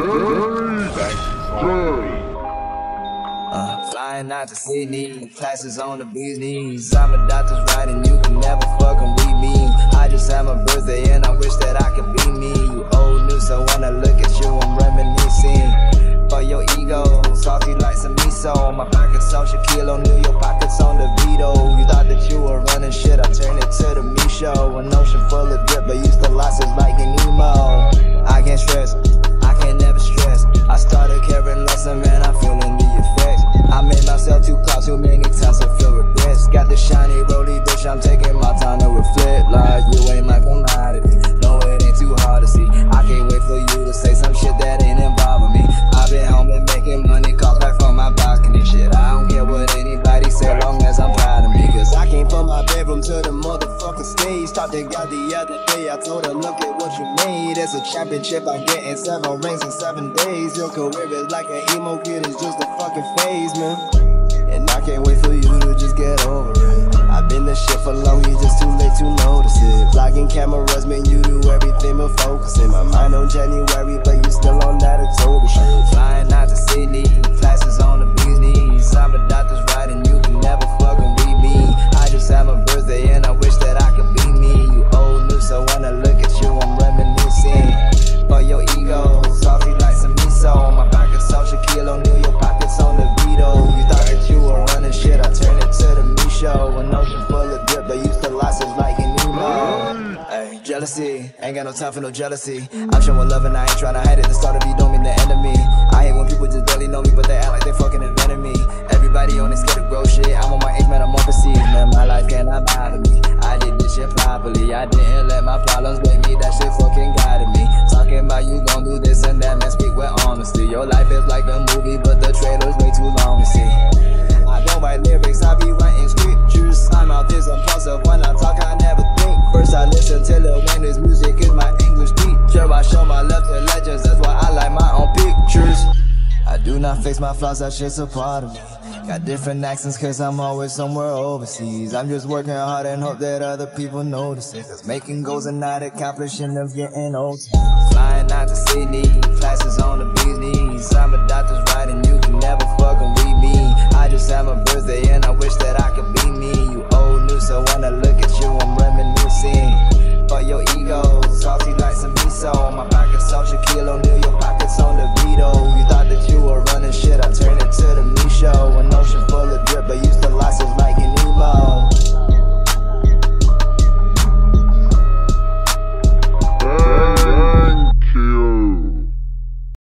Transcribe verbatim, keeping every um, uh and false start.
Uh, flying out to Sydney, classes on the bee's knees. I'm a doctor's right and you can never fucking beat me. I just had my birthday and I wish that I could be me. You old news, so when I look at you, I'm reminiscing. For your ego, salty like some miso. My pockets on Shaquille O'Neal, your pockets on the Vito. You thought that you were running shit, I turned it to the me show. An ocean full of drip, but used to losses like an emo. I can't stress, I can't never stress. I started caring less and man, I'm feeling the effects. I made myself too close too many times, I feel regrets. Got the shiny rolly bitch, I'm taking my time to reflect. Like you ain't my commodity, no it ain't too hard to see. I can't wait for you to say some shit that ain't involving me. I've been home and making money, calls back from my balcony shit. I don't care what anybody say, long as I'm proud of me. Cause I came from my bedroom to the motherfucking stage. Talked to God the other day, I told her look at what you made. It's a championship, I'm getting seven rings in seven days. Your career is like an emo kid, it's just a fucking phase, man. And I can't wait for you to just get over it. I've been this shit for long, you just too late to notice it. Vlogging cameras, man, you do everything but focusing. My mind on January, but you still on that October shit. Flying out to Sydney, classes on the bee's knees. I'm a doctor's right and you can never fucking beat me. I just had my birthday and I wish that I could be me. You old news, so when I look at you, I'm reminiscing. For your ego, salty like some miso. My pockets on Shaquille O'Neal, your pockets on the Vito. You thought that you were running shit, I turned it to the me show. An ocean full of drip, but used to losses like an emo. Ay, jealousy, ain't got no time for no jealousy. I'm showing love and I ain't trying to hide it. The start of you don't mean the end of me. I hate when people just barely know me, but they act like they fucking invented me. Everybody on this scared to grow shit. I'm on my age, man, I'm overseas, man. My life cannot bother me. I did this shit properly. I didn't let my problems break me. That shit fucking guided me. Talking about you gon' do this and that, man, speak with honesty. Your life is like a movie, but the trailer's way too long to see. I don't write lyrics, I be writing scriptures. My mouth is impulsive, when I talk I never think. First I listen till it when this music is my English teacher. I show my love to legends, that's why I like my own pictures. I do not fix my flaws, that shit's a part of me. Got different accents cause I'm always somewhere overseas. I'm just working hard and hope that other people notice it. Cause making goals and not accomplishing them getting old. Flying out to Sydney, classes on the bee's knees. I'm a doctor's right and you can never fucking beat me. I just had my birthday and I wish that I could be me.